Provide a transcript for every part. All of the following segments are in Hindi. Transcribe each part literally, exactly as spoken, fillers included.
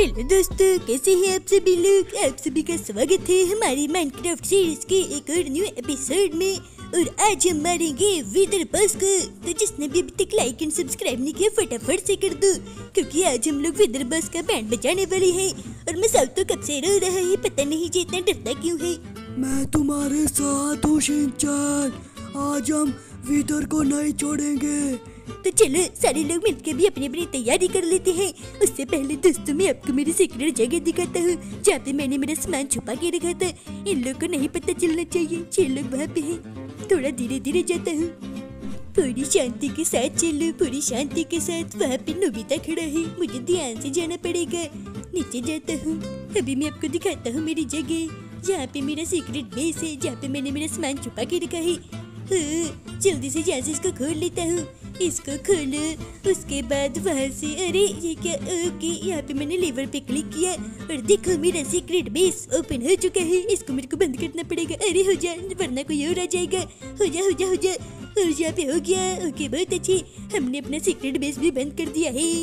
हेलो दोस्तों, कैसे हैं आप सभी लोग। आप सभी का स्वागत है हमारी माइनक्राफ्ट सीरीज के एक और न्यू एपिसोड में। और आज हम मारेंगे विदर बॉस को। तो जिसने भी अभी तक लाइक एंड सब्सक्राइब नहीं किया फटाफट से कर दो, क्योंकि आज हम लोग विदर बॉस का बैंड बजाने वाले हैं। और मसाउ तो कब से रो रहा है, पता नहीं जी इतना डरता क्यों है। मैं तुम्हारे साथ हूँ शिनचैन, आज हम विदर को नहीं छोड़ेंगे। तो चलो सारे लोग मिलकर भी अपनी अपनी तैयारी कर लेते हैं। उससे पहले दोस्तों मैं आपको मेरी सीक्रेट जगह दिखाता हूँ, जहाँ पे मैंने मेरा सामान छुपा के रखा था। इन लोगों को नहीं पता चलना चाहिए। छह लोग वहाँ पे हैं। थोड़ा धीरे धीरे जाता हूँ, पूरी शांति के साथ चलो, पूरी शांति के साथ। वहाँ पे नोबिता खड़ा है, मुझे ध्यान से जाना पड़ेगा। नीचे जाता हूँ। अभी मैं आपको दिखाता हूँ मेरी जगह, जहाँ पे मेरा सीक्रेट बेस है, जहाँ पे मैंने मेरा सामान छुपा के रखा है। हाँ, जल्दी से जहाँ से इसको खोल लेता हूँ। इसको खोलो, उसके बाद वहाँ से, अरे ये क्या, ओके यहाँ पे मैंने लीवर पे क्लिक किया और देखो मेरा सीक्रेट बेस ओपन हो चुका है। इसको मेरे को बंद करना पड़ेगा। अरे हो जा, वरना कोई और आ जाएगा। हो जा हो जा हो जा, और यहाँ पे हो गया। ओके बहुत अच्छे, हमने अपना सीक्रेट बेस भी बंद कर दिया है।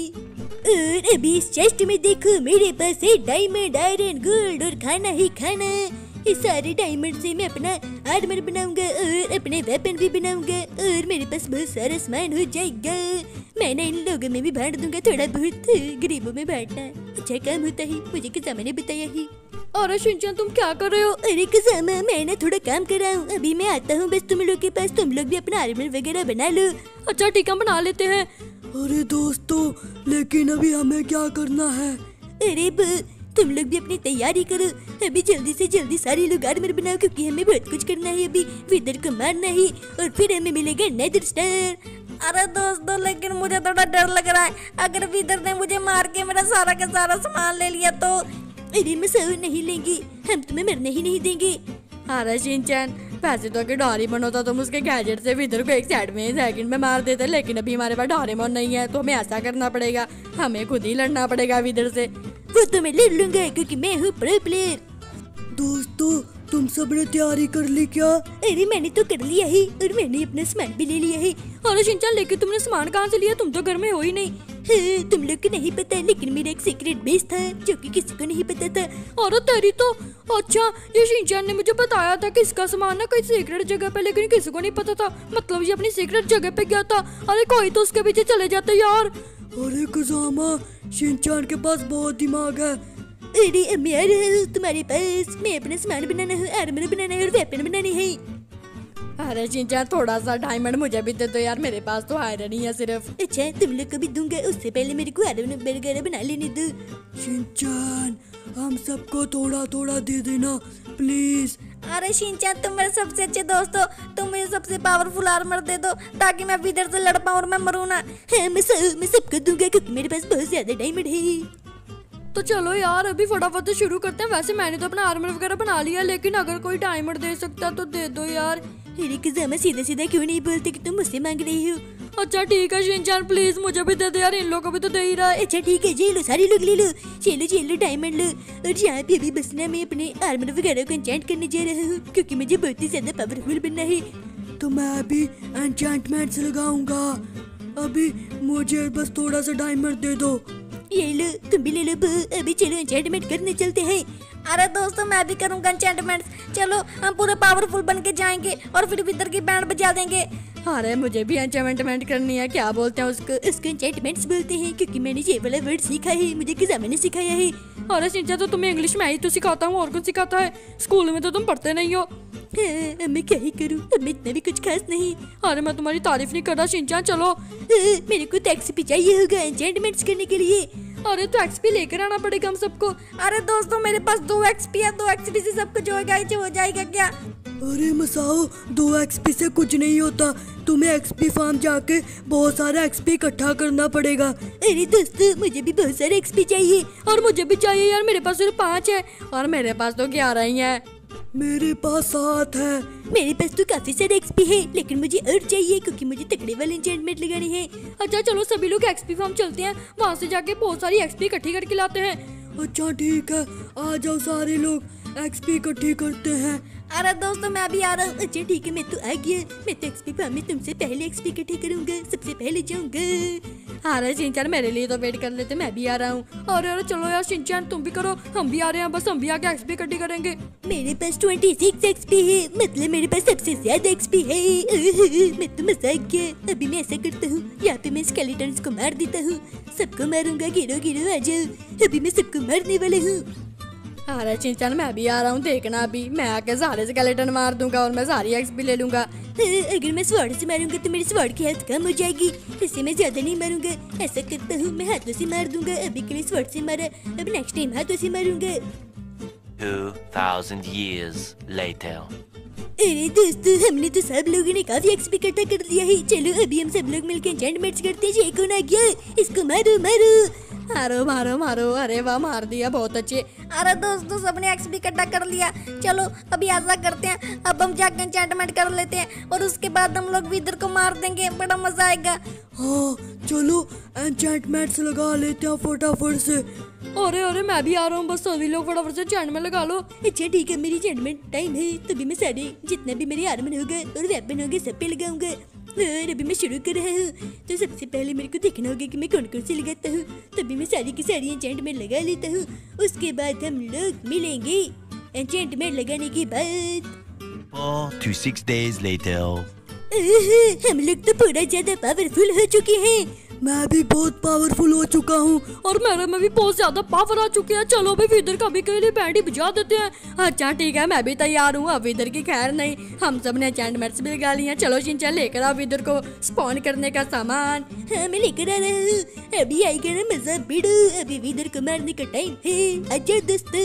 और अभी इस चेस्ट में देखो, मेरे पास है डायमंड, आयरन, गोल्ड और खाना ही खाना। इस सारे डायमंड से मैं अपना आर्मर बनाऊंगा और अपने वेपन भी बनाऊंगा, और मेरे पास बहुत सारा सामान हो जाएगा। मैं ना इन लोगों में भी बांट दूंगा, थोड़ा बहुत गरीबों में बांटना अच्छा काम होता है, मुझे किसामा ने बताया ही। अरे शिनचैन तुम क्या कर रहे हो? अरे किसामा मैं ना थोड़ा काम कर रहा हूँ, अभी मैं आता हूँ बस तुम लोग के पास। तुम लोग भी अपना आर्मर वगैरह बना लो। अच्छा ठीक है, बना लेते हैं। अरे दोस्तों, लेकिन अभी हमें क्या करना है? अरे तुम लोग भी अपनी तैयारी करो। अभी जल्दी से जल्दी सारे लोग आर्मर बनाओ, क्योंकि हमें बहुत कुछ करना है। अभी विदर को मारना है और फिर हमें मिलेगा नेदर स्टार। अरे दोस्तों, लेकिन मुझे थोड़ा डर लग रहा है। अगर विदर ने मुझे मार के मेरा सारा का सारा सामान ले लिया तो? अरे मसाओ नहीं लेंगे, हम तुम्हें मरने ही नहीं देंगे। अरे शिनचैन, वैसे तो अगर डोरेमोन होता तो उसके गैजेट से विदर को एक सेकंड में सेकंड में मार देते, लेकिन अभी हमारे पास डोरेमोन नहीं है, तो हमें ऐसा करना पड़ेगा, हमें खुद ही लड़ना पड़ेगा विदर से। वो तो मैं लड़ लूंगा, क्योंकि मैं हूँ प्रो प्लेयर। दोस्तों तुम सब ने तैयारी कर ली क्या? अरे मैंने तो कर लिया है, और मैंने अपना सामान भी ले लिया है। अरे शिनचैन, लेकिन तुमने सामान कहाँ से लिया? तुम तो घर में हो ही नहीं। हाँ, तुम लोग को नहीं पता, लेकिन मेरा एक सीक्रेट बेस था जो कि किसी को नहीं पता था। और तेरी तो, अच्छा ये शिनचैन ने मुझे बताया था कि इसका सामान ना कोई सीक्रेट जगह पे, लेकिन किसी को नहीं पता था। मतलब ये अपनी सीक्रेट जगह पे गया था। अरे कोई तो उसके पीछे चले जाते यार। अरे कुजामा, शिनचैन के पास बहुत दिमाग है। अरे मैं आ रहा हूँ तुम्हारे पास। मैं अपना सामान बनाना है, आर्मर बनाना है और वेपन बनाने हैं। अरे शिनचैन, थोड़ा सा डायमंड मुझे भी दे दो यार, मेरे पास तो आयरन ही है सिर्फ। अच्छा तुम लोग को भी दूंगा, उससे पहले मेरे को आर्मर वगैरह बना लेने दो। शिनचैन, हम सबको थोड़ा थोड़ा दे देना प्लीज। अरे शिनचैन, तुम मेरे सबसे अच्छे दोस्त हो, तुम मुझे सबसे पावरफुल आर्मर दे दो ताकि मैं विदर से लड़ पाऊं और मैं मरूं ना। हाँ, मैं सब मैं सबको दूंगा, क्योंकि मेरे पास बहुत ज्यादा डायमंड है। तो चलो यार अभी फटाफट से शुरू करते हैं। वैसे मैंने तो अपना आर्मर वगैरह बना लिया, लेकिन अगर कोई डायमंड दे सकता तो दे दो यार। अरे कुजामा, सीधा सीधा क्यों नहीं बोलते कि तुम मुझसे मांग रही हो? अच्छा ठीक है शिनचैन, प्लीज मुझे भी दे दे यार, इन लोगों को भी तो दे ही रहा है। अच्छा ठीक है, जे लो सारे लोग ले लो, चलो जे लो डायमंड लो। और यहाँ पे अभी बस ना मैं अपने आर्मर वगैरह को एन्चेंट करने जा रहा हूँ, क्योंकि मुझे बहुत ही ज्यादा पावरफुल बनना है। तो मैं अभी एन्चेंटमेंट्स लगाऊंगा। अभी मुझे बस थोड़ा सा डायमंड दे दो। ये लो, तुम भी ले लो। अभी चलो एन्चेंटमेंट करने चलते हैं। अरे दोस्तों, मैं भी करूंगा एन्चेंटमेंट। चलो हम पूरे पावरफुल बन के जाएंगे और फिर विदर की बैंड बजा देंगे। अरे मुझे भी एन्चेंटमेंट करनी है। क्या बोलते हैं उसको? उसको एन्चेंटमेंट्स बोलते हैं, क्योंकि मैंने ये वाला वर्ड सीखा है, मुझे किसामा ने सिखाया है। अरे शिनचैन, तो तुम्हें इंग्लिश में ही तो सिखाता हूँ, और कुछ सिखाता है? स्कूल में तो तुम पढ़ते नहीं हो। हाँ, मैं क्या ही करूँ, अब मैं इतना भी कुछ खास नहीं। अरे मैं तुम्हारी तारीफ नहीं कर रहा शिनचैन, चलो। हाँ, मेरे को तो एक्सपी चाहिए होगा एन्चेंटमेंट्स करने के लिए। अरे तो एक्सपी लेकर आना पड़ेगा हम सबको। अरे दोस्तों, मेरे पास दो एक्सपी है, दो एक्सपी से सब कुछ होगा, हो जाएगा क्या? अरे मसाओ, दो एक्सपी से कुछ नहीं होता, तुम्हें एक्सपी फार्म जाके बहुत सारा एक्सपी इकट्ठा करना पड़ेगा। अरे दोस्तों, मुझे भी बहुत सारे एक्सपी चाहिए। और मुझे भी चाहिए यार, मेरे पास सिर्फ पाँच है और मेरे पास तो ग्यारह ही है। मेरे पास सात है। मेरे पास तो काफी सारे एक्सपी है, लेकिन मुझे और चाहिए, क्योंकि मुझे तगड़े वाले एन्चेंटमेंट लगाने हैं। अच्छा चलो सभी लोग एक्सपी फार्म चलते हैं, वहाँ से जाके बहुत सारी एक्सपी इकट्ठी करके लाते हैं। अच्छा ठीक है, आ जाओ सारे लोग, एक्सपी इकट्ठी करते हैं। अरे दोस्तों, मैं भी आ रहा हूँ। अच्छा ठीक है, मैं तो आ गया। मैं तो एक्सपी फार्म में तुमसे पहले एक्सपी इकट्ठे करूंगा, सबसे पहले जाऊंगा। अरे शिनचैन मेरे लिए तो वेट कर लेते, मैं भी आ रहा हूँ। अरे अरे चलो यार शिनचैन तुम भी करो, हम भी आ रहे हैं, बस हम भी आके एक्सपी इकट्ठी करेंगे। मेरे पास छब्बीस एक्सपी है, मतलब मेरे पास सबसे ज्यादा एक्सपी है। मैं तो मजाक किया। अभी मैं ऐसा करता हूँ, यहाँ पे मैं स्केलेटन्स को मार देता हूँ, सबको मारूंगा। गिरो गिरो आ जाओ, अभी मैं सबको मारने वाला हूँ। अरे शिनचैन मैं भी आ रहा हूँ, देखना अभी मैं आके सारे स्केलेटन मार दूंगा और मैं सारी एक्सपी ले लूंगा। अगर मैं स्वॉर्ड से मारूंगा तो मेरी स्वॉर्ड की हेल्थ कम हो जाएगी, इससे मैं ज्यादा नहीं मारूंगा। ऐसा करता हूँ, मैं हाथों से मार दूंगा। अभी के लिए स्वॉर्ड से मारा, अब नेक्स्ट टाइम हाथों से मारूंगा। Two thousand years later. अरे दोस्तों, हमने तो सब लोगों ने काफी एक्सपी इकट्ठा कर लिया है। चलो अभी हम सब लोग मिलकर एन्चेंटमेंट्स करते हैं। ये कौन आ गया? इसको मारो मारो मारो मारो मारो। अरे वाह मार दिया, बहुत अच्छे। अरे दोस्तों सबने एक्सपी इकट्ठा कर लिया। चलो अभी ऐसा करते हैं, अब हम जाकर एन्चेंटमेंट कर लेते हैं और उसके बाद हम लोग विदर को मार देंगे, बड़ा मजा आएगा। हाँ चलो एन्चेंटमेंट्स लगा लेते हैं फटाफट से। अरे अरे मैं भी आ रहा हूँ, बस सभी लोग फटाफट से चैंट में लगा लो। अच्छा ठीक है, मेरी एन्चेंटमेंट टाइम है, तभी मैं सारे जितना भी मेरे आर्मर होगा और वेपन होंगे सब पे लगाऊंगा। और अभी मैं शुरू कर रहा हूँ, तो सबसे पहले मेरे को देखना होगा कि मैं कौन कौन से लगाता हूँ। तभी मैं सारी की सारी एन्चेंटमेंट लगा लेता हूँ। उसके बाद हम लोग मिलेंगे एन्चेंटमेंट लगाने के बाद। Four to six days later. हम लोग तो पूरा ज्यादा पावरफुल हो चुके हैं। मैं भी बहुत पावरफुल हो चुका हूँ और मेरे में भी बहुत ज्यादा पावर आ चुके हैं। चलो भाई विदर का भी के लिए बैंड ही बजा देते हैं। अच्छा ठीक है, मैं भी तैयार हूँ। अब विदर की खैर नहीं, हम सब ने एन्चेंटमेंट्स भी लगा लिया। चलो शिनचैन लेकर आओ विदर को स्पॉन करने का सामान। हाँ मैं लेकर आ रहा हूँ, अभी आएगा ना मजा बिडू। अभी विदर को मारने का टाइम है, आजा दोस्तों।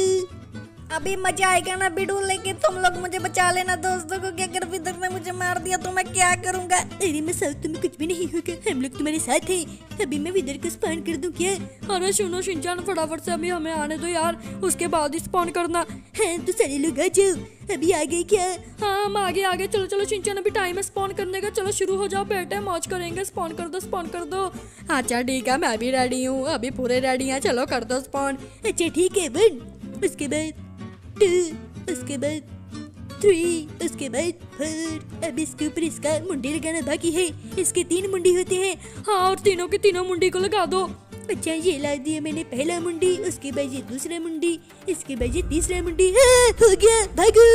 अभी मजा आएगा ना बिडू, लेकिन तुम लोग मुझे बचा लेना दोस्तों को, क्या अगर विदर ने मुझे मार दिया तो मैं क्या करूँगा। अरे मैं साउथ तुम्हें कुछ भी नहीं होगा, हम लोग तुम्हारे साथ हैं। अभी मैं विदर को स्पॉन कर दूं क्या? अरे सुनो शिनचैन फटाफट से अभी हमें आने दो यार, उसके बाद ही स्पॉन करना। हाँ तो सारे लोग आ जाओ। अभी आ गए क्या? हाँ हम आगे आगे। चलो चलो शिनचैन अभी टाइम है स्पॉन करने का, चलो शुरू हो जाओ बेटे, मौज करेंगे। स्पॉन कर दो स्पॉन कर दो। अच्छा ठीक है, मैं भी रेडी हूँ, अभी पूरे रेडी हैं। चलो कर दो स्पॉन। अच्छा ठीक है, वन, उसके बाद टू, उसके बाद थ्री, उसके बाद फोर। अब इसके ऊपर इसका मुंडी लगाना बाकी है। इसके तीन मुंडी होते हैं। हाँ और तीनों की तीनों मुंडी को लगा दो। अच्छा ये ला दिया मैंने पहला मुंडी, उसके बाद ये दूसरा मुंडी, इसके बाद ये तीसरा मुंडी। हाँ, हो गया, भागो।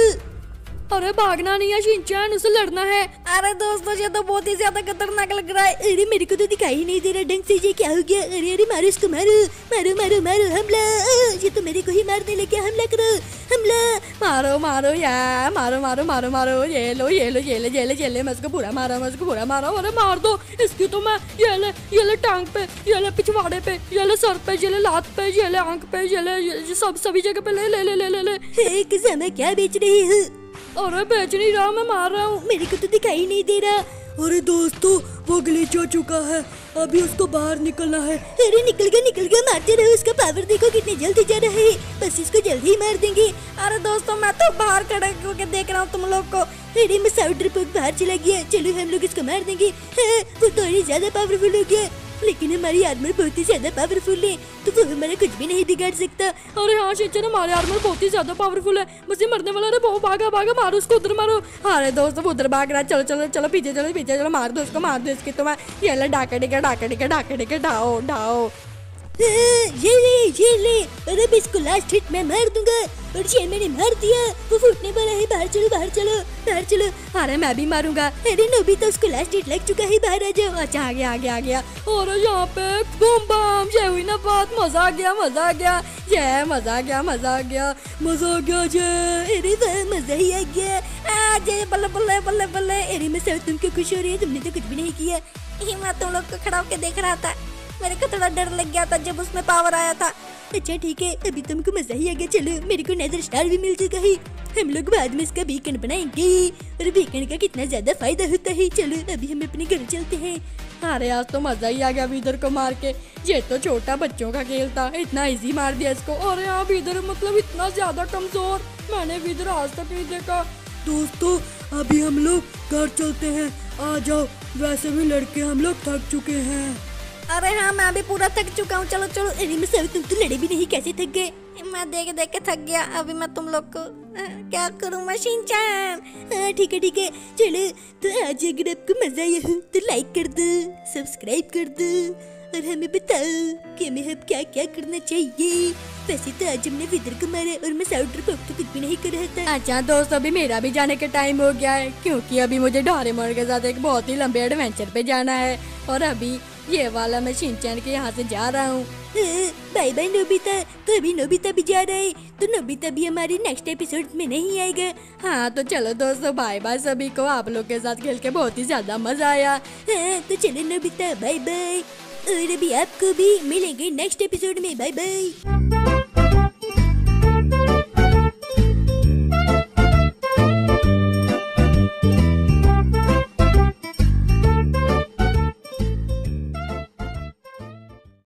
अरे भागना नहीं है शिनचैन, उसे लड़ना है। अरे दोस्तों ये तो बहुत ही ज्यादा खतरनाक लग रहा है। अरे मेरे को तो दिखाई नहीं दे रहा ढंग से, ये क्या हो गया? अरे अरे मारो इसको, मारो मारो मारो मारो, हमला। ये तो मेरे को ही मारने लगे, हमला करो, हमला। मारो मारो यार, मारो मारो मारो मारो। ये लो ये लो ये ले ये ले ये ले, मैं इसको पूरा मारा, मैं इसको पूरा मारा। अरे मार दो इसकी तो मैं। ये ले ये ले टांग पे, ये ले पिछवाड़े पे, ये ले सर पे, ये ले लात पे, ये ले आंख पे, ये ले सब सभी जगह पे ले ले ले ले ले ले। किसान क्या बेच रही हूँ? अरे बेच नहीं रहा, मैं मार रहा हूँ। मेरे को तो दिखाई नहीं दे रहा। अरे दोस्तों वो ग्लिच हो चुका है, अभी उसको बाहर निकलना है। अरे निकल गया निकल गया, मारते रहो। उसका पावर देखो कितने जल्दी जा रहा है, बस इसको जल्दी ही मार देंगे। अरे दोस्तों मैं तो बाहर खड़े होकर देख रहा हूँ तुम लोग को। अरे मैं साउंड रिपोर्ट बाहर चला गया। चलो हम लोग इसको मार देंगे। हाँ, वो तो और ज्यादा पावरफुल हो गया, लेकिन हमारी आर्मर बहुत ही ज्यादा पावरफुल है, तो वो हमारा कुछ भी नहीं बिगाड़ सकता। अरे हाँ शिनचैन हमारे आर्मर बहुत ही ज्यादा पावरफुल है, बस ये मरने वाला। अरे वो भागा भागा, मारो उसको, उधर मारो। अरे दोस्तों वो उधर भाग रहा है। चलो चलो चलो पीछे चलो पीछे चलो, मार दो उसको, मार दो इसकी तो मैं। ये ले डाके डिके डाके डिके डाके डिके ढाओ ढाओ। ये ले ये ले। अरे मैं इसको लास्ट हिट में मार दूंगा, और ये मैंने मार दिया। वो फूटने वाला है, बाहर चलो बाहर चलो बाहर चलो। अरे मैं भी मारूंगा। अरे नोबी तो उसको लास्ट हिट लग चुका है, बाहर आ जाओ। अच्छा आ गया आ गया आ गया। और यहाँ पे बूम बम, ये हुई ना बात। मजा आ गया मजा आ गया, ये मजा आ गया मजा आ गया मजा आ गया जे। अरे वाह मजा ही आ गया। आ जे बल्ले बल्ले बल्ले बल्ले। अरे मैं सब तुम क्यों खुश हो रही है? तुमने तो कुछ भी नहीं किया। मैं तुम लोग को खड़ा होकर देख रहा था, मेरे को थोड़ा डर लग गया था जब उसमें पावर आया था। अच्छा ठीक है, अभी तुमको मजा ही आ गया। चलो मेरे को नेदर स्टार भी मिल चुका है, हम लोग बाद में इसका बीकन बनाएंगे, और बीकन का कितना ज्यादा फायदा होता है। चलो अभी हम अपने घर चलते हैं। अरे आज तो मजा ही आ गया विदर को मार के। ये तो छोटा बच्चों का खेल था, इतना इजी मार दिया इसको। और यहाँ विदर मतलब इतना ज्यादा कमजोर, मैंने विदर आज तक नहीं देखा। दोस्तों अभी हम लोग घर चलते हैं, आ जाओ। वैसे भी लड़के हम लोग थक चुके हैं। अरे हाँ मैं भी पूरा थक चुका हूँ, चलो चलो। अरे मैं सब तुम तो लड़े भी नहीं, कैसे थक गए? मैं देख देख के थक गया। अभी मैं तुम लोग को आ, क्या करूँ मैं शिनचैन। हाँ ठीक है ठीक है, चलो। तो आज अगर आपको मजा आया हो तो लाइक कर दो, सब्सक्राइब कर दो, और हमें बताओ कि हमें अब क्या क्या करना चाहिए। वैसे तो आज हमने विदर को मारा और मैं साउंडर को तो कुछ भी नहीं कर रहा था। अच्छा दोस्त, अभी मेरा भी जाने का टाइम हो गया है, क्योंकि अभी मुझे डोरेमोन के साथ एक बहुत ही लंबे एडवेंचर पे जाना है। और अभी ये वाला मैं शिनचैन के यहाँ से जा रहा हूँ। Bye bye Nobita. तो अभी नोबिता भी जा रहा है, तो नोबिता भी हमारे नेक्स्ट एपिसोड में नहीं आएगा। हाँ तो चलो दोस्तों, बाय बाय सभी को। आप लोग के साथ खेल के बहुत ही ज्यादा मजा आया। हाँ तो चलो नोबिता, बाय बाय। और अभी आपको भी मिलेंगे नेक्स्ट एपिसोड में। Bye bye.